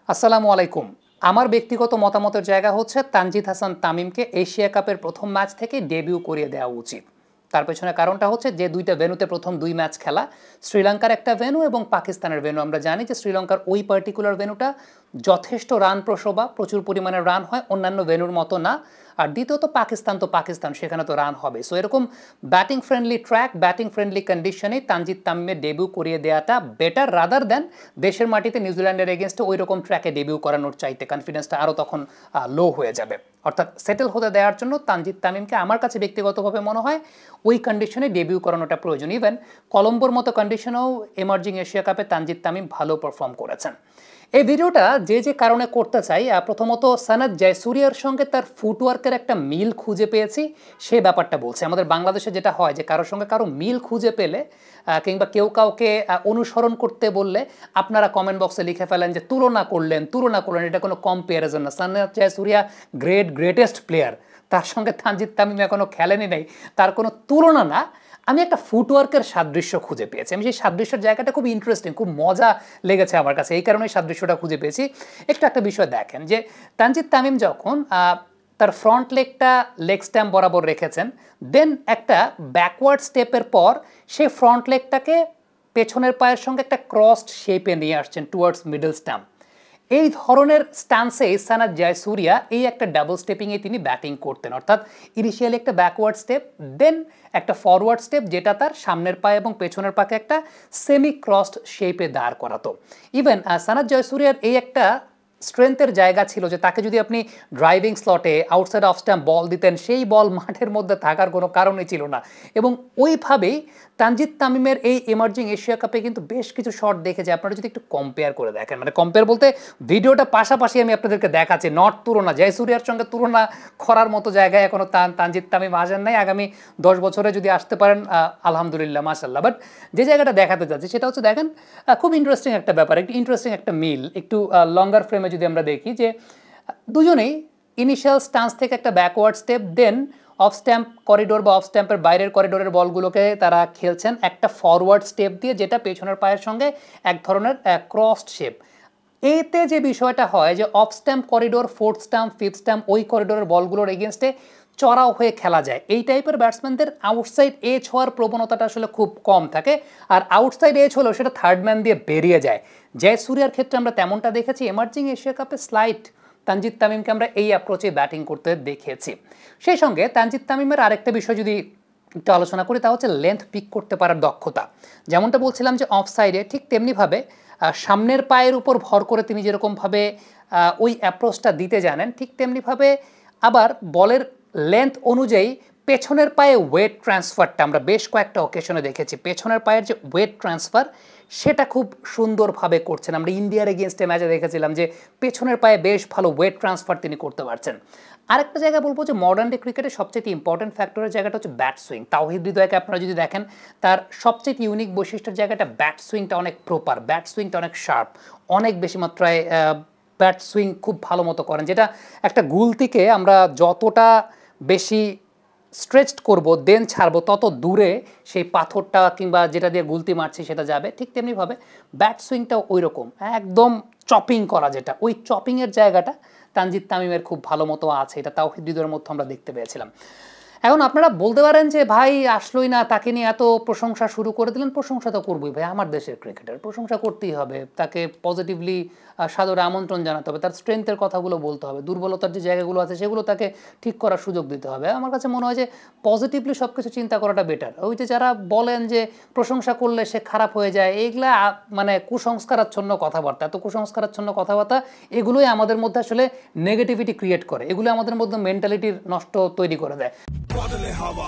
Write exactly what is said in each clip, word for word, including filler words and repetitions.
আসসালামু আলাইকুম। আমার ব্যক্তিগত মতামতের জায়গা হচ্ছে তানজিদ হাসান তামিমকে এশিয়া কাপের প্রথম ম্যাচ থেকে ডেবিউ করিয়ে দেওয়া উচিত। তার পেছনে কারণটা হচ্ছে যে দুইটা ভেন্যুতে প্রথম দুই ম্যাচ খেলা, শ্রীলঙ্কার একটা ভেন্যু এবং পাকিস্তানের ভেন্যু। আমরা জানি যে শ্রীলঙ্কার ওই পার্টিকুলার ভেন্যুটা যথেষ্ট রান প্রসবা, প্রচুর পরিমাণে রান হয়, অন্যান্য ভেন্যুর মতো না। আর দ্বিতীয়ত পাকিস্তান তো পাকিস্তান, সেখানে তো রান হবে। সো এরকম batting friendly track, batting friendly কন্ডিশনে তানজিদ তামিমের ডেবিউ করিয়ে দেওয়াটা বেটার রাদার দেন দেশের মাটিতে নিউজিল্যান্ডের এগেনস্টে ওই রকম ট্র্যাকে ডেবিউ করানোর চাইতে। কনফিডেন্সটা আরও তখন লো হয়ে যাবে। অর্থাৎ সেটেল হতে দেওয়ার জন্য তানজিদ তামিমকে আমার কাছে ব্যক্তিগতভাবে মনে হয় ওই কন্ডিশনে ডেবিউ করানোটা প্রয়োজন। ইভেন কলম্বোর মতো কন্ডিশনেও এমার্জিং এশিয়া কাপে তানজিদ তামিম ভালো পারফর্ম করেছেন। এই ভিডিওটা যে যে কারণে করতে চাই, প্রথমত সনৎ জয়সূরিয়ার সঙ্গে তার ফুটওয়ার্কের একটা মিল খুঁজে পেয়েছি, সে ব্যাপারটা বলছে। আমাদের বাংলাদেশে যেটা হয় যে কারোর সঙ্গে কারো মিল খুঁজে পেলে কিংবা কেউ কাউকে অনুসরণ করতে বললে আপনারা কমেন্ট বক্সে লিখে ফেলেন যে তুলনা করলেন তুলনা করলেন এটা কোনো কম্পারিজন না। Sanath Jayasuriya great greatest player, তার সঙ্গে তানজিদ তামিম এখনও খেলেনি নেই, তার কোনো তুলনা না। আমি একটা ফুটওয়ার্কের সাদৃশ্য খুঁজে পেয়েছি। আমি সেই সাদৃশ্যের জায়গাটা খুব ইন্টারেস্টিং, খুব মজা লেগেছে আমার কাছে, এই কারণেই সাদৃশ্যটা খুঁজে পেয়েছি। একটু একটা বিষয় দেখেন যে তানজিদ তামিম যখন তার ফ্রন্ট লেগটা লেগ স্ট্যাম্প বরাবর রেখেছেন, দেন একটা ব্যাকওয়ার্ড স্টেপের পর সেই ফ্রন্ট লেগটাকে পেছনের পায়ের সঙ্গে একটা ক্রসড শেপে নিয়ে আসছেন টুয়ার্ডস মিডল স্ট্যাম্প। এই ধরনের স্ট্যান্সে সনৎ জয়সূরিয়া এই একটা ডাবল স্টেপিংয়ে তিনি ব্যাটিং করতেন। অর্থাৎ ইনিশিয়ালি একটা ব্যাকওয়ার্ড স্টেপ, দেন একটা ফরওয়ার্ড স্টেপ, যেটা তার সামনের পায়ে এবং পেছনের পাকে একটা সেমি ক্রসড শেপে দাঁড় করাতো। ইভেন সনৎ জয়সূরিয়ার এই একটা স্ট্রেংথের জায়গা ছিল যে তাকে যদি আপনি ড্রাইভিং স্লটে আউটসাইড অফ স্ট্যাম্প বল দিতেন, সেই বল মাঠের মধ্যে থাকার কোনো কারণই ছিল না। এবং ওইভাবেই তানজিদ তামিমের এই এমার্জিং এশিয়া কাপে কিন্তু বেশ কিছু শট দেখেছি। আপনারা যদি একটু কম্পেয়ার করে দেখেন, মানে কম্পেয়ার বলতে ভিডিওটা পাশাপাশি আমি আপনাদেরকে দেখাচ্ছি, নট তুলনা। জয়সূরিয়ার সঙ্গে তুলনা করার মতো জায়গায় এখনও তান তানজিদ তামিম আসেন নাই। আগামী দশ বছরে যদি আসতে পারেন আলহামদুলিল্লাহ, মাশাল্লাহ। বাট যে জায়গাটা দেখাতে যাচ্ছি সেটা হচ্ছে দেখেন, খুব ইন্টারেস্টিং একটা ব্যাপার, একটু ইন্টারেস্টিং একটা মিল। একটু লঙ্গার ফ্রেমে যদি আমরা দেখি যে দুজনেই ইনিশিয়াল স্টান্স থেকে একটা backward step, then off stump corridor বা অফ স্ট্যাম্পের বাইরের করিডোরের বলগুলোকে তারা খেলছেন একটা ফরওয়ার্ড স্টেপ দিয়ে, যেটা পেছনের পায়ের সঙ্গে এক ধরনের ক্রসড শেপ। এতে যে বিষয়টা হয় যে off stump corridor, fourth stump, fifth stump, ওই করিডোরের বলগুলোর এগেনস্টে চড়াও হয়ে খেলা যায়। এই টাইপের ব্যাটসম্যানদের আউটসাইড এজ হওয়ার প্রবণতাটা আসলে খুব কম থাকে, আর আউটসাইড এজ হলেও সেটা থার্ড ম্যান দিয়ে বেরিয়ে যায়। জয়সূরিয়ার ক্ষেত্রে আমরা তেমনটা দেখেছি। এমার্জিং এশিয়া কাপে স্লাইট তানজিদ তামিমকে আমরা এই অ্যাপ্রোচে ব্যাটিং করতে দেখেছি। সেই সঙ্গে তানজিদ তামিমের আরেকটা বিষয় যদি একটু আলোচনা করি, তা হচ্ছে লেন্থ পিক করতে পারার দক্ষতা। যেমনটা বলছিলাম যে অফ সাইডে, ঠিক তেমনিভাবে সামনের পায়ের উপর ভর করে তিনি যেরকমভাবে ওই অ্যাপ্রোচটা দিতে জানেন, ঠিক তেমনিভাবে আবার বলের লেন্থ অনুযায়ী পেছনের পায়ে ওয়েট ট্রান্সফারটা আমরা বেশ কয়েকটা অকেশনে দেখেছি। পেছনের পায়ের যে ওয়েট ট্রান্সফার, সেটা খুব সুন্দরভাবে করছেন। আমরা ইন্ডিয়ার এগেনস্টে ম্যাচে দেখেছিলাম যে পেছনের পায়ে বেশ ভালো ওয়েট ট্রান্সফার তিনি করতে পারছেন। আরেকটা জায়গা বলবো যে মডার্ন ডে ক্রিকেটে সবচেয়ে ইম্পর্টেন্ট ফ্যাক্টরের জায়গাটা হচ্ছে ব্যাট সুইং। তাওহিদ হৃদয়কে আপনারা যদি দেখেন, তার সবচেয়ে ইউনিক বৈশিষ্ট্যের জায়গাটা ব্যাট সুইংটা অনেক প্রপার, ব্যাট সুইংটা অনেক শার্প, অনেক বেশি মাত্রায় ব্যাট সুইং খুব ভালো মতো করেন, যেটা একটা গুলতিকে আমরা যতটা বেশি স্ট্রেচড করব দেন ছাড়বো, তত দূরে সেই পাথরটা কিংবা যেটা দিয়ে গুলতি মারছি সেটা যাবে। ঠিক তেমনিভাবে ব্যাট সুইংটাও ওই রকম একদম চপিং করা, যেটা ওই চপিংয়ের জায়গাটা তানজিদ তামিমের খুব ভালো মতো আছে। এটা তাওহিদ হৃদয়ের মধ্যে আমরা দেখতে পেয়েছিলাম। এখন আপনারা বলতে পারেন যে ভাই আসলোই না, তাকে নিয়ে এত প্রশংসা শুরু করে দিলেন। প্রশংসা তো করবই ভাই, আমার দেশের ক্রিকেটার, প্রশংসা করতেই হবে, তাকে পজিটিভলি সাদরে আমন্ত্রণ জানাতে হবে, তার স্ট্রেংথের কথাগুলো বলতে হবে, দুর্বলতার যে জায়গাগুলো আছে সেগুলো তাকে ঠিক করার সুযোগ দিতে হবে। আমার কাছে মনে হয় যে পজিটিভলি সব কিছু চিন্তা করাটা বেটার। ওই যে যারা বলেন যে প্রশংসা করলে সে খারাপ হয়ে যায়, এইগুলা মানে কুসংস্কারাচ্ছন্ন কথাবার্তা। এত কুসংস্কারাচ্ছন্ন কথাবার্তা, এগুলোই আমাদের মধ্যে আসলে নেগেটিভিটি ক্রিয়েট করে, এগুলো আমাদের মধ্যে মেন্টালিটির নষ্ট তৈরি করে দেয়। বদলে হাওয়া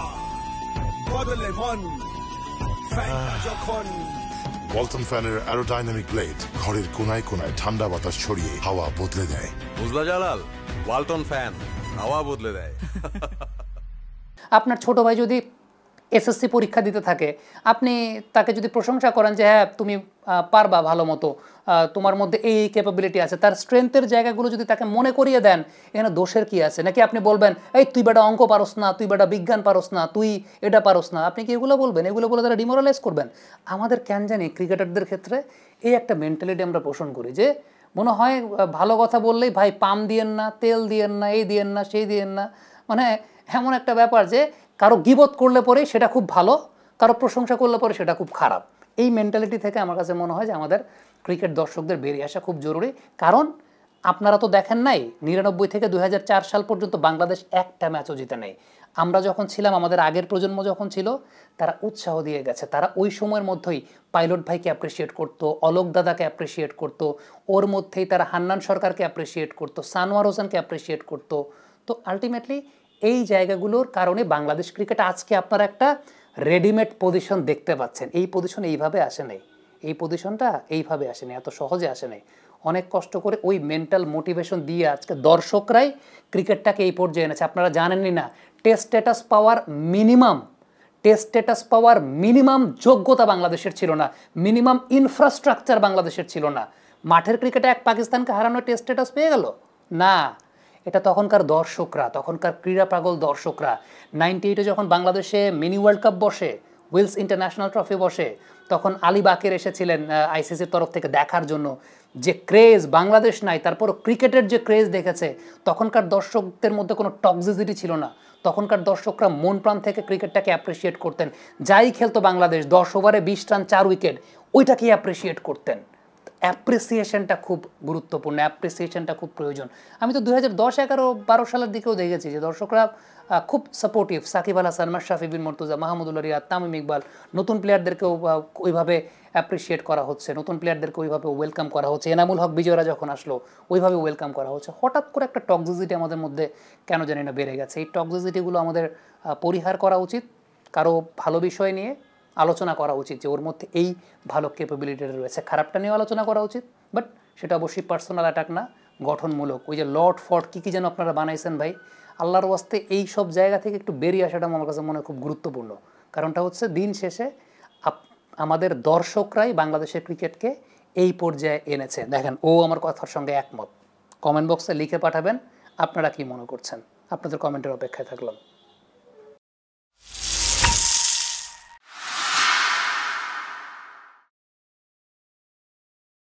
বদলে মন, যখন ওয়ালটন ফ্যানের অ্যারোডাইনামিক ব্লেড ঘরের কোনায় কোনায় ঠান্ডা বাতাস ছড়িয়ে হাওয়া বদলে দেয়। বুঝলা জালাল, ওয়ালটন ফ্যান হাওয়া বদলে দেয়। আপনার ছোট ভাই যদি এসএসসি পরীক্ষা দিতে থাকে, আপনি তাকে যদি প্রশংসা করেন যে হ্যাঁ তুমি পারবা ভালো মতো, তোমার মধ্যে এই ক্যাপাবিলিটি আছে, তার স্ট্রেংথের জায়গাগুলো যদি তাকে মনে করিয়ে দেন, এখানে দোষের কি আছে? নাকি আপনি বলবেন এই তুই বেটা অঙ্ক পারস না, তুই বেটা বিজ্ঞান পারস না, তুই এটা পারস না? আপনি কি এগুলো বলবেন? এগুলো বলে তারা ডিমোরালাইজ করবেন। আমাদের কেন জানি ক্রিকেটারদের ক্ষেত্রে এই একটা মেন্টালিটি আমরা পোষণ করি যে মনে হয় ভালো কথা বললেই ভাই পাম দিয়েন না, তেল দিয়েন না, এই দিয়েন না, সেই দিয়েন না, মানে এমন একটা ব্যাপার যে কারো গিবত করলে পরে সেটা খুব ভালো, কারো প্রশংসা করলে পরে সেটা খুব খারাপ। এই মেন্টালিটি থেকে আমার কাছে মনে হয় যে আমাদের ক্রিকেট দর্শকদের বেরিয়ে আসা খুব জরুরি। কারণ আপনারা তো দেখেন নাই নিরানব্বই থেকে দুই হাজার চার সাল পর্যন্ত বাংলাদেশ একটা ম্যাচও জিতে নেই। আমরা যখন ছিলাম, আমাদের আগের প্রজন্ম যখন ছিল, তারা উৎসাহ দিয়ে গেছে। তারা ওই সময়ের মধ্যেই পাইলট ভাইকে অ্যাপ্রিসিয়েট করতো, অলোক দাদাকে অ্যাপ্রিসিয়েট করতো, ওর মধ্যেই তারা হান্নান সরকারকে অ্যাপ্রিসিয়েট করতো, সানোয়ার হোসেনকে অ্যাপ্রিসিয়েট করতো। তো আলটিমেটলি এই জায়গাগুলোর কারণে বাংলাদেশ ক্রিকেট আজকে আপনারা একটা রেডিমেড পজিশন দেখতে পাচ্ছেন। এই পজিশন এইভাবে আসে নাই, এই পজিশনটা এইভাবে আসেনি, এত সহজে আসে নাই। অনেক কষ্ট করে ওই মেন্টাল মোটিভেশন দিয়ে আজকে দর্শকরাই ক্রিকেটটাকে এই পর্যায়ে এনেছে। আপনারা জানেনই না, টেস্ট স্ট্যাটাস পাওয়ার মিনিমাম টেস্ট স্ট্যাটাস পাওয়ার মিনিমাম যোগ্যতা বাংলাদেশের ছিল না, মিনিমাম ইনফ্রাস্ট্রাকচার বাংলাদেশের ছিল না। মাঠের ক্রিকেটে এক পাকিস্তানকে হারানো টেস্ট স্ট্যাটাস পেয়ে গেল না, এটা তখনকার দর্শকরা, তখনকার ক্রীড়া পাগল দর্শকরা। নাইনটি এইটে যখন বাংলাদেশে মিনি ওয়ার্ল্ড কাপ বসে, উইলস ইন্টারন্যাশনাল ট্রফি বসে, তখন আলী বাকের এসেছিলেন আইসিসির তরফ থেকে দেখার জন্য। যে ক্রেজ বাংলাদেশ নাই, তারপর ক্রিকেটের যে ক্রেজ দেখেছে, তখনকার দর্শকদের মধ্যে কোনো টক্সিসিটি ছিল না। তখনকার দর্শকরা মন প্রাণ থেকে ক্রিকেটটাকে অ্যাপ্রিসিয়েট করতেন। যাই খেলতো বাংলাদেশ, দশ ওভারে বিশ রান চার উইকেট, ওইটাকেই অ্যাপ্রিসিয়েট করতেন। অ্যাপ্রিসিয়েশনটা খুব গুরুত্বপূর্ণ, অ্যাপ্রিসিয়েশনটা খুব প্রয়োজন। আমি তো দুই হাজার দশ এগারো বারো সালের দিকেও দেখেছি যে দর্শকরা খুব সাপোর্টিভ। সাকিব আল হাসান, মাশরাফি বিন মুর্তজা, মাহমুদুল্লাহ রিয়াদ, তামিম ইকবাল, নতুন প্লেয়ারদেরকেও ওইভাবে অ্যাপ্রিসিয়েট করা হচ্ছে, নতুন প্লেয়ারদেরকে ওইভাবে ওয়েলকাম করা হচ্ছে। এনামুল হক বিজয়রা যখন আসলো, ওইভাবে ওয়েলকাম করা হচ্ছে। হঠাৎ করে একটা টক্সিসিটি আমাদের মধ্যে কেন জানি না বেড়ে গেছে। এই টক্সিসিটিগুলো আমাদের পরিহার করা উচিত। কারো ভালো বিষয় নিয়ে আলোচনা করা উচিত যে ওর মধ্যে এই ভালো ক্যাপাবিলিটিটা রয়েছে, খারাপটা নিয়েও আলোচনা করা উচিত, বাট সেটা অবশ্যই পার্সোনাল অ্যাটাক না, গঠনমূলক। ওই যে লর্ড ফর্ড কী কী যেন আপনারা বানাইছেন ভাই, আল্লাহর ওয়াস্তে এই সব জায়গা থেকে একটু বেরিয়ে আসাটা আমার কাছে মনে হয় খুব গুরুত্বপূর্ণ। কারণটা হচ্ছে দিন শেষে আমাদের দর্শকরাই বাংলাদেশের ক্রিকেটকে এই পর্যায়ে এনেছে। দেখেন, ও আমার কথার সঙ্গে একমত। কমেন্ট বক্সে লিখে পাঠাবেন আপনারা কি মনে করছেন। আপনাদের কমেন্টের অপেক্ষায় থাকলাম।